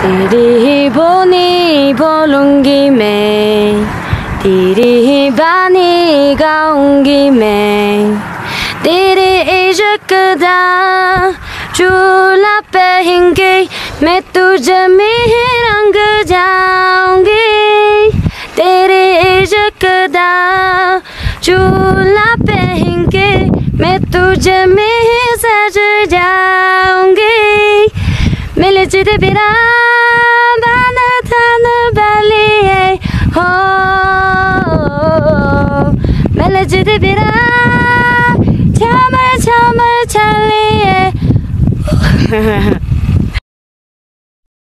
तेरी बोनी बोलूंगी मैं, तेरी बानी गाऊंगी मैं, तेरे इश्क दा चूल्हा पहन के मैं तुझे में रंग जाऊंगी, तेरे इश्क दा चूल्हा पहन के मैं तुझे में सज जाऊंगी। मिले चिते बिरा बाना थान बालिए हो, मिले चिते बिरा छामर छामर छलिए